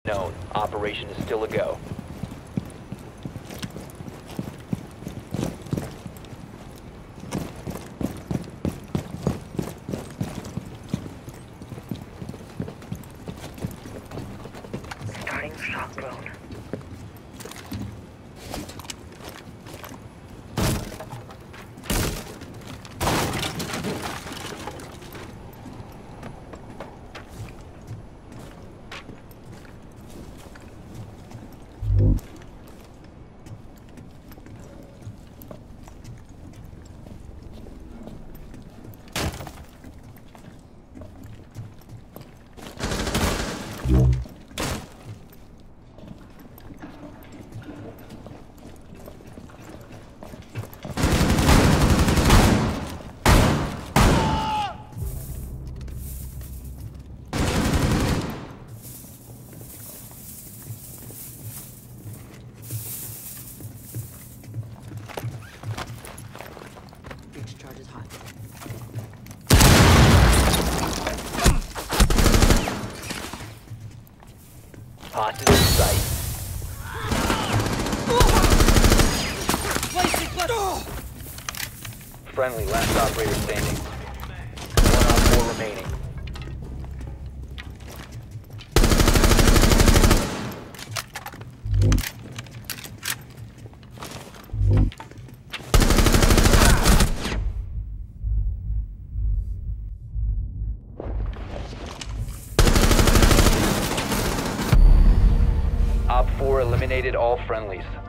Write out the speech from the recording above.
Known. Operation is still a go. Starting shock drone. Breach charge is hot. Hostage in sight. Friendly, last operator standing. 1 on 4 remaining. Op 4 eliminated all friendlies.